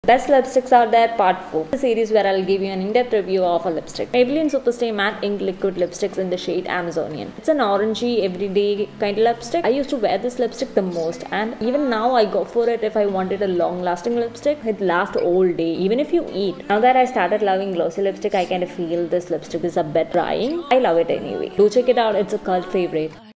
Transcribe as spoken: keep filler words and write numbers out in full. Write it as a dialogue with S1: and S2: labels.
S1: Best lipsticks out there, part four. The series where I'll give you an in-depth review of a lipstick. Maybelline Superstay Matte Ink Liquid Lipsticks in the shade Amazonian. It's an orangey, everyday kind of lipstick. I used to wear this lipstick the most, and even now I go for it if I wanted a long-lasting lipstick. It lasts all day, even if you eat. Now that I started loving glossy lipstick, I kind of feel this lipstick is a bit drying. I love it anyway. Do check it out, it's a cult favorite.